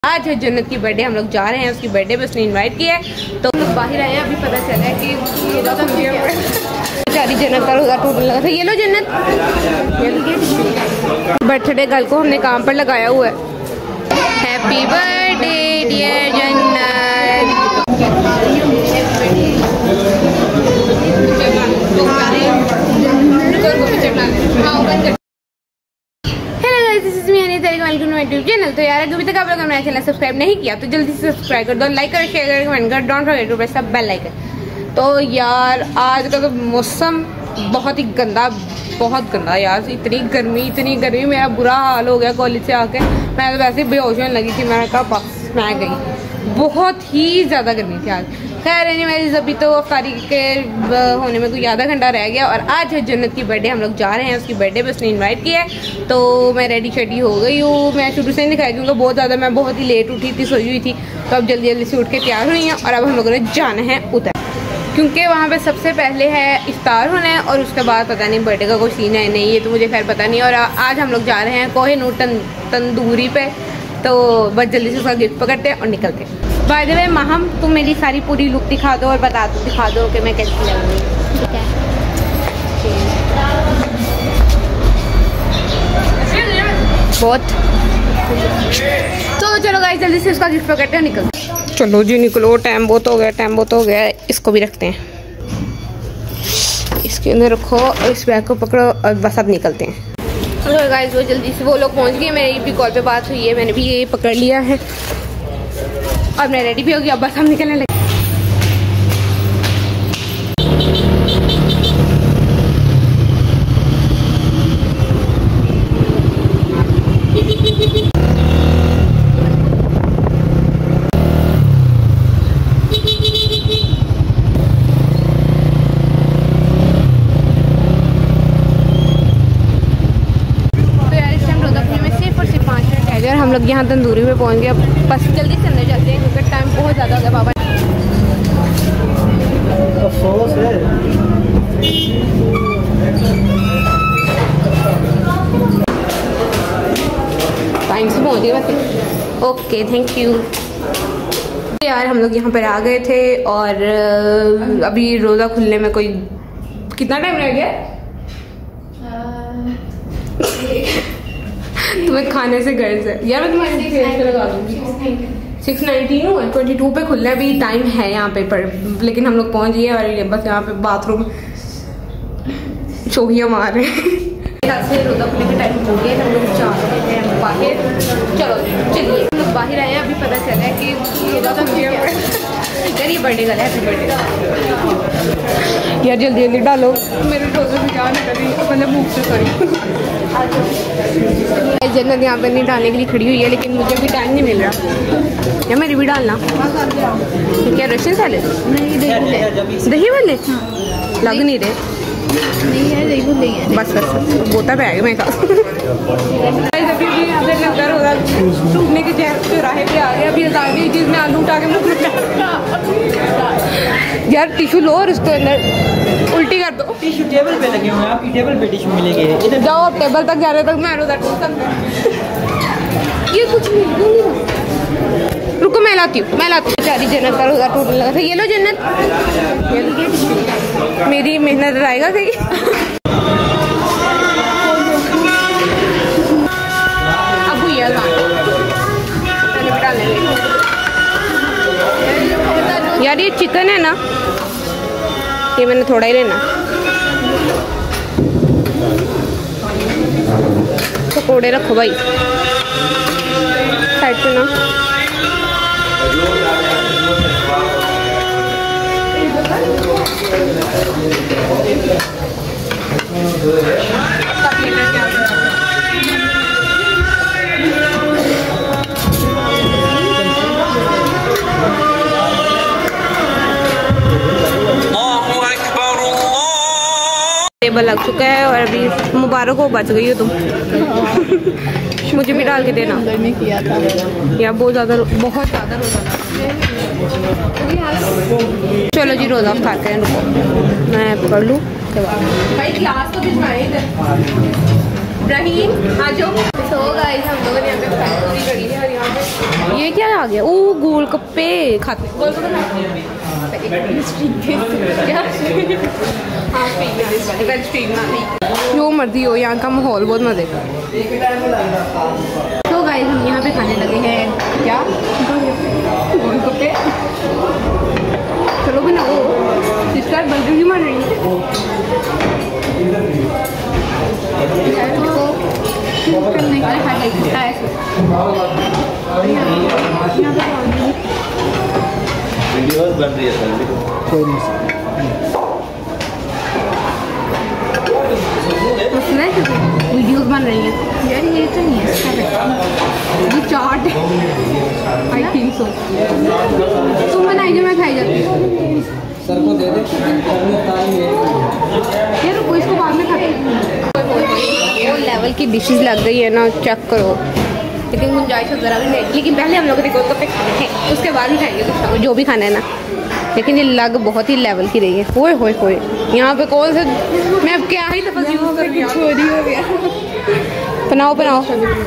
आज है जन्नत की बर्थडे, हम लोग जा रहे हैं उसकी बर्थडे पे, उसने इनवाइट किया है तो हम लोग बाहर आए हैं। अभी पता चला है कि बेचारी जन्नत का रोज़ा टूटने लगा था। ये लो जन्नत, बर्थडे गर्ल को हमने काम पर लगाया हुआ है। Happy birthday dear Jannat. Channel तो यार अभी तक आप लोगों ने मेरा चैनल सब्सक्राइब नहीं किया तो जल्दी से सब्सक्राइब कर दो, लाइक करो, शेयर करो, कमेंट करो, don't forget to press the bell icon. तो यार आज का तो मौसम बहुत ही गंदा, बहुत गंदा यार। इतनी गर्मी मेरा बुरा हाल हो गया कॉलेज से आके। मैं तो वैसे बेहोश होने लगी थी, मैंने कहा बस मैं गई। बहुत ही ज़्यादा गर्मी थी आज। खैर एनीवेज अभी तो अफ्तारी के होने में कोई आधा घंटा रह गया और आज है जन्नत की बर्थडे, हम लोग जा रहे हैं उसकी बर्थडे पे, उसने इनवाइट किया है तो मैं रेडी शेडी हो गई हूँ। मैं शुरू से नहीं दिखाई क्योंकि मैं बहुत ही लेट उठी थी, सोई हुई थी, तो अब जल्दी से उठ के तैयार हुई हैं और अब हम लोगों ने जाना है उधर क्योंकि वहाँ पे सबसे पहले है इफ्तार होना है और उसके बाद पता नहीं बर्थडे का कोई सीन है नहीं, ये तो मुझे खैर पता नहीं। और आज हम लोग जा रहे हैं कोहिनूर तंदूरी पे, तो बस जल्दी से उसका गिफ्ट पकड़ते हैं और निकलते हैं। बाय द वे माहम तुम मेरी सारी पूरी लुक दिखा दो और दिखा दो कि मैं कैसी लगूंगी, ठीक है? बहुत तो चलो गाइस जल्दी से उसका गिफ्ट पकड़ते हैं, निकलते हैं। चलो जी निकलो, टाइम बहुत हो गया। इसको भी रखते हैं, इसके अंदर रखो और इस बैग को पकड़ो और बस अब निकलते हैं। चलो गाइस वो जल्दी से वो लोग पहुंच गए, मेरी भी कॉल पे बात हुई है, मैंने भी ये पकड़ लिया है और मैं रेडी भी हो गया, बस हम निकलने लगे। और हम लोग यहाँ तंदूरी में पहुँच गए, बस जल्दी से अंदर जाते हैं क्योंकि टाइम बहुत ज़्यादा हो गया। बाबा टाइम से पहुँच गए वैसे। ओके थैंक यू यार। हम लोग यहाँ पर आ गए थे और अभी रोज़ा खुलने में कोई कितना टाइम रह गया? तुम्हें खाने से घर से यार मैं तुम्हारे से लगा दूंगी। 6:19 हुआ, 22 पे खुल रहा है, अभी टाइम है यहाँ पे पर, लेकिन हम लोग पहुँच गए और ये बस यहाँ पे बाथरूम चोहिया मार रहे हैं। रोज़ा खुलने का टाइम हो गया, हम लोग जा रहे हैं बाहर। चलिए हम लोग बाहर आए हैं। अभी पता चला है कि ये बर्थडे का है, हैप्पी बर्थडे यार। जल्दी डालो, मेरे रोज़े से क्या नहीं कर रही, मतलब मुँह से सॉरी। जन्नत यहाँ पर नहीं डालने के लिए खड़ी हुई है लेकिन मुझे भी टाइम नहीं मिल रहा। या मेरी भी डालना क्या? रशियन सैलेड नहीं, दही भल्ले लग नहीं रहे, नहीं है दही भल्ले हैं। बस बोता पे आएगा मेरे साथ। टूटने के चौराहे पे आ गए, अभी आगे चीज़ में आलू उठा के यार टिशू लो और उसको अंदर उल्टी कर दो। टिशू टेबल पे लगे हुए हैं, आपकी टेबल पे टिशू मिलेंगे। इधर जाओ, आप टेबल तक जाने तक मैं रोज़ा टूट सकता। ये कुछ नहीं, रुको मैं लाती हूँ। बेचारी जन्नत का रोज़ा टूटने लगा था। ये लो जन्नत, मेरी मेहनत आएगा सही। अब भैया यार ये चिकन है ना, ये मैंने थोड़ा ही लेना। पकौड़े रखो भाई साइड पे ना। टेबल लग चुका है और अभी मुबारक हो, बच गई हो तुम। मुझे भी डाल के देना। में किया था यार, बहुत ज़्यादा रोज़ा लगा। चलो जी रोज़ा खा के रुको, मैं पढ़ लूँ भाई। क्लास तो भिजवाए इधर। रहीम आ जाओ। तो गाइस हम लोगों ने यहाँ पे पूरी करी है और यहाँ पे ये क्या आ गया? ओ गोलगप्पे खाते हैं। जो मर्जी हो, यहाँ का माहौल बहुत मजे का। तो गाइस हम यहाँ पे खाने लगे हैं क्या गोलगप्पे। चलो भी ना वो सिस्टर बर्गर भी मार रही है। वीडियोस बन रही है सर, कोई नहीं वीडियोस बन रही हैं यार। ये तो नहीं है, ये चाट आई थिंक सो। तुम बनाई जो मैं खाई जाती हूँ। सर को दे दे यार रुको, इसको बाद में खाते हैं। वो लेवल की डिशेस लग गई है ना, चेक करो। लेकिन गुंजाइश ज़रा भी नहीं, लेकिन पहले हम लोग गोलगप्पे खाने हैं, उसके बाद ही खाएंगे कुछ जो भी खाना है ना। लेकिन ये लग बहुत ही लेवल की रही है। होए होए होए, यहाँ पे कौन से मैं अब क्या ही तपस्या कर रही हूँ। चोरी हो गया। बनाओ बनाओ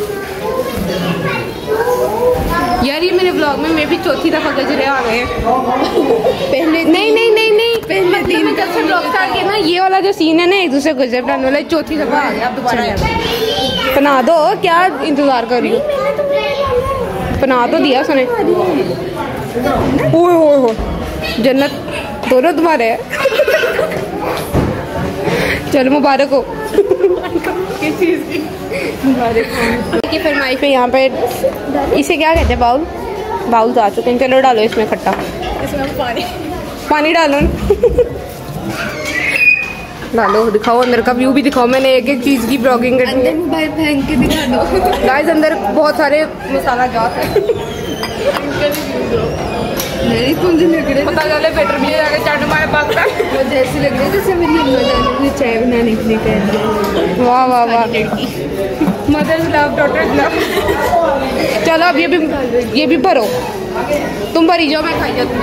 यार। ये मेरे ब्लॉग में मैं भी चौथी दफ़ा गजरे आ गए हैं। पहले नहीं नहीं नहीं नहीं पहले दिन में जब से ब्लॉग स्टार्ट किया ना, ये वाला जो सीन है ना, एक दूसरे गजरे बनाने वाला, चौथी दफ़ा आ गया। अब दोबारा बना दो, क्या इंतज़ार कर रही हो? बना तो दिया उसने। ओए ओए ओए, जन्नत दोनों तुम्हारे हैं। चलो मुबारक हो। किस चीज़ की मुबारक की फरमाइश में यहाँ पे इसे क्या कहते हैं? बाउल। बाउल तो आ चुके हैं। चलो डालो इसमें खट्टा, इसमें पानी डालो। डालो, दिखाओ अंदर का व्यू भी दिखाओ। मैंने एक एक चीज़ की ब्लॉगिंग करनी है। मोबाइल फेंक के दिखा दो गाइस। अंदर बहुत सारे मसाला जात है। मेरी कुंजी लग रही है, पता चले बेटर भी आगे चाट हमारे पास का वो जैसी लग रही है जैसे मेरी अम्मा जान मुझे चाय बनाने के लिए कह रही है। वाह वाह वाह, मदर्स लव डॉटर्स लव। चलो अब ये भी भरो, तुम भरी जाओ, मैं खाई जाती हूँ।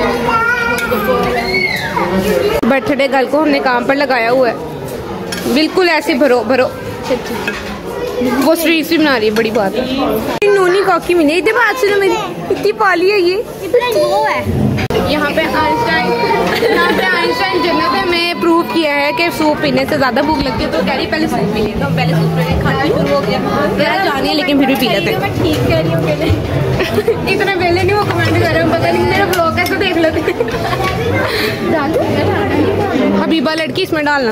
बर्थडे गर्ल को हमने काम पर लगाया हुआ है, बिल्कुल ऐसे भरो भरो। वो स्वीट भी बना रही है, बड़ी बात है। नोनी कॉकी मिली इतने बात सुनो मेरी, इतनी पाली है ये। वो है यहाँ पे आइंस्टाइन जन्नत है। मैं प्रूव किया है कि सूप पीने से ज्यादा भूख लगती है, तो कह रही पहले सूप पी लेते हैं। पहले सूप पीने खाना शुरू हो गया, मेरा जानी है लेकिन फिर भी पी लेते हैं। मैं ठीक कह रही हूँ, इतना पहले नहीं वो कमेंट कर रहे हो, पता नहीं मेरा ब्लॉग कैसे देख लेते। हबीबा लड़की इसमें डालना।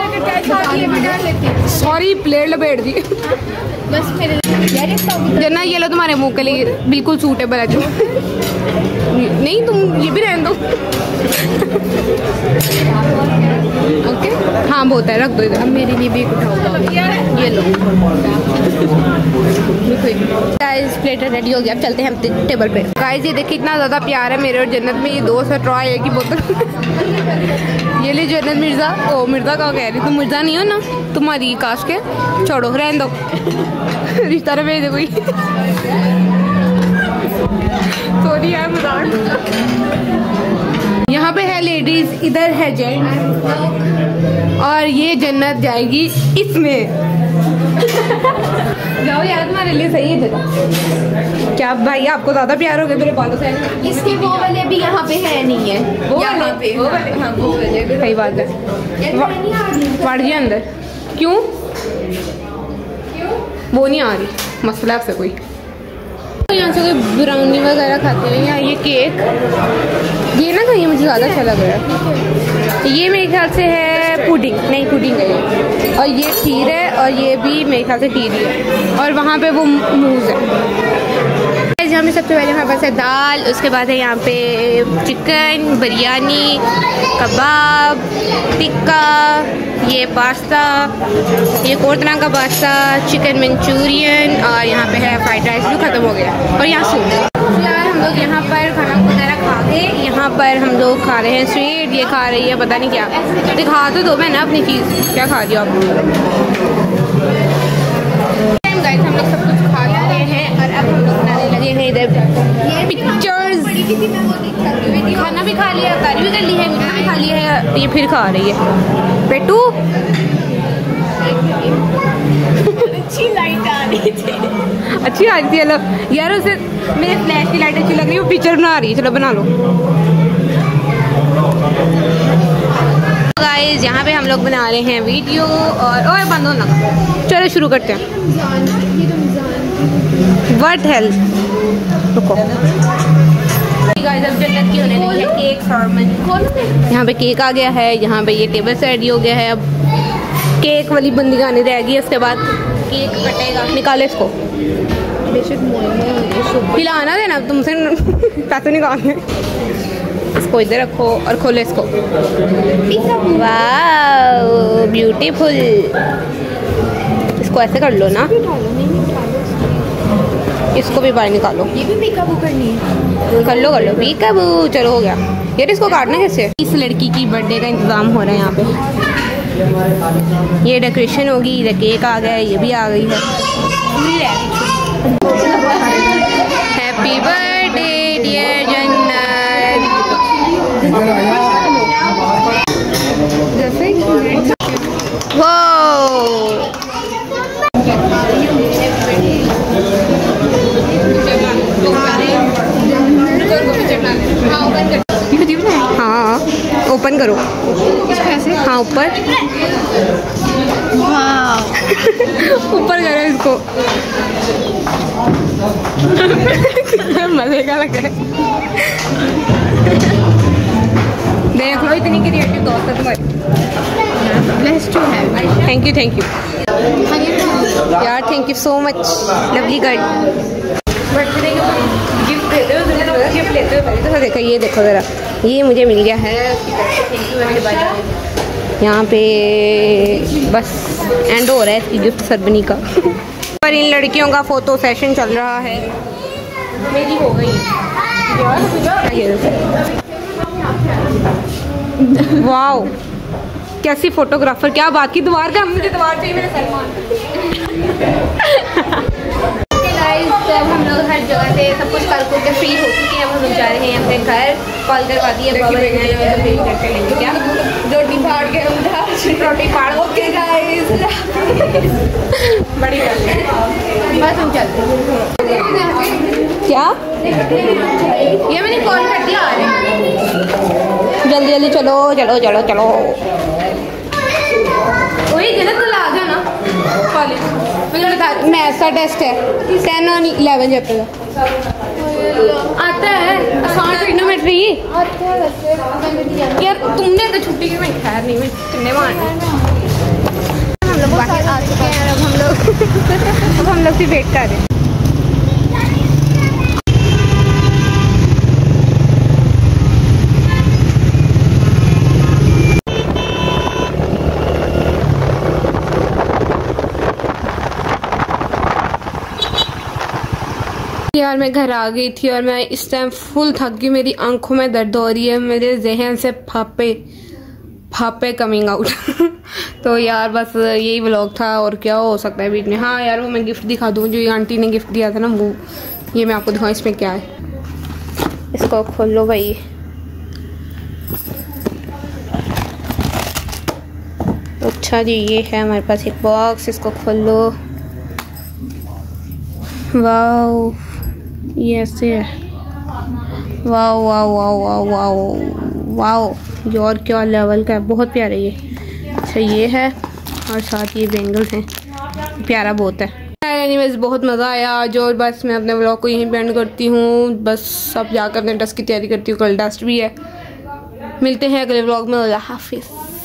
सॉरी प्लेट लपेट दी बस मेरे जना। ये लो तुम्हारे मुंह के लिए बिल्कुल सूटेबल है जो। नहीं तुम ये भी रहने दो। ओके हाँ बहुत है, रख दो इधर। अब मेरे लिए भी उठाओ, ये लो। गाइस प्लेट रेडी हो गया, अब चलते हैं हम टेबल पे। गाइस ये देखिए इतना ज़्यादा प्यार है मेरे और जन्नत में। ये 2 स्ट्रॉ एक ही बोतल। ये ले जन्नत मिर्ज़ा। ओ मिर्ज़ा का कह रही, तुम मिर्ज़ा नहीं हो ना, तुम्हारी काश के छोड़ो, रहने दो। रिश्ता ना भेज दे कोई। सॉरी यार मजाक। यहाँ पे है लेडीज, इधर है जेंट्स, और ये जन्नत जाएगी इसमें। जाओ यार, तुम्हारे लिए सही है जगह। क्या भाई आपको ज्यादा प्यार हो गया मेरे बालों से? इसके वो वाले भी यहाँ पे है नहीं है, वो वाले हाँ वो वाले सही बात है। बढ़ गया अंदर क्यों? वो नहीं आ रही, मसला से कोई। यहाँ से कोई ब्राउनी वगैरह खाते हैं या ये केक। ये ना ये मुझे ज़्यादा अच्छा लग रहा है। ये मेरे ख्याल से है पुडिंग, नहीं पुडिंग है ये। और ये खीर है, और ये भी मेरे ख्याल से खीर ही है, और वहाँ पे वो मूज़ है। यहाँ पे सबसे पहले हमारे पास है दाल, उसके बाद है यहाँ पे चिकन, बिरयानी, कबाब, टिक्का, ये पास्ता, ये एक और तरह का पास्ता, चिकन मंचूरियन, और यहाँ पे है फ्राइड राइस जो ख़त्म हो गया, और यहाँ सूप। यार हम लोग यहाँ पर खाना वगैरह खा के, यहाँ पर हम लोग खा रहे हैं स्वीट, ये खा रही है पता नहीं क्या। दिखा तो दो मैं ना अपनी चीज़, क्या खा रही हो आप? गाइस हम लोग सब कुछ खा चुके हैं और अब हम लोग बनाने लगे हैं इधर ये पिक्चर्स। खाना भी खा लिया, कारी भी कर ली है, मीठा भी खा लिया है, ये फिर खा रही है। पेटू अच्छी लाइट आ रही थी। अच्छी आ रही थी अलग यार, उसे मेरे फ्लैश की लाइट अच्छी लग रही है, वो पिक्चर बना रही है। चलो बना लो गाइस, यहाँ पे हम लोग बना रहे हैं वीडियो और बंद होना। चलो शुरू करते हैं। व्हाट हेल्थ, रुको गाइस, अब जन्नत की होने लगी है केक सेरेमनी। यहाँ पे केक आ गया है, यहाँ पे ये टेबल से रेडी हो गया है। अब केक वाली बंदी आने रहेगी, उसके बाद केक कटेगा। निकाले इसको, हिलाना देना तुमसे पैसे निकालने। इसको इधर रखो और खोलो इसको। Wow beautiful. इसको ऐसे कर लो ना, इसको भी बाहर निकालो। ये भी पीकाबू करनी है। कर लो पीकाबू। चलो हो गया यार, इसको काटना कैसे? इस लड़की की बर्थडे का इंतजाम हो रहा है यहाँ पे। ये डेकोरेशन होगी, इधर केक आ गया है, ये भी आ गई है। हैप्पी बर्थडे डियर जन्नत। वो हाँ ओपन करो। कैसे? हाँ ऊपर, ऊपर करो इसको। मजे का लग रहा है। देख लो, इतनी क्रिएटिव दोस्त है तुम्हारी। थैंक यू यार, thank you so much lovely girl. Gift देते हो, देखो ये देखो ज़रा, ये मुझे मिल गया है। यहाँ पे बस एंड हो रहा है इसकी गिफ्ट सेरेमनी का। पर इन लड़कियों का फोटो सेशन चल रहा है। मेरी हो गई वाओ, कैसी फोटोग्राफर, क्या बात की दीवार का। मुझे दीवार चाहिए मेरे सलमान। अब हम लोग हर जगह से सब कुछ कर के फ्री हो चुके हैं। हम लोग जा रहे हैं अपने घर। कॉल करवा दिए क्या रोटी फाड़ के रोटी फाड़। ओके गाइस, बड़ी बस हम चलते हैं। क्या ये मैंने कॉल कर दिया। जल्दी चलो वही गलत तो ला जाना कॉलेज। मैथ्स का टेस्ट है 10 और 11 चैप्टर का आता है। आसान ट्रिग्नोमेट्री यार, तुमने तो छुट्टी की। मैं खैर नहीं, मैं कितने मारना। हम लोग बाहर आ चुके हैं और अब हम लोग भी वेट कर रहे हैं। यार मैं घर आ गई थी और मैं इस टाइम फुल थक गई। मेरी आंखों में दर्द हो रही है, मेरे जहन से फापे कमिंग आउट। तो यार बस यही व्लॉग था, और क्या हो सकता है बीच में। हाँ यार, वो मैं गिफ्ट दिखा दूँ जो ये आंटी ने गिफ्ट दिया था ना, वो ये मैं आपको दिखाऊँ। इसमें क्या है, इसको खोलो भाई। अच्छा जी, ये है हमारे पास एक बॉक्स, इसको खोलो। वाओ, ये ऐसे है। Wow wow wow wow wow wow यार, क्या लेवल का है, बहुत प्यारा ये। अच्छा ये है, और साथ ये बेंगल्स हैं, प्यारा बहुत है। एनीवेज बहुत मज़ा आया आज, और बस मैं अपने व्लॉग को यहीं पे एंड करती हूँ। बस अब जाकर अपने टेस्ट की तैयारी करती हूँ, कल टेस्ट भी है। मिलते हैं अगले व्लॉग में। अल्लाह हाफिज़।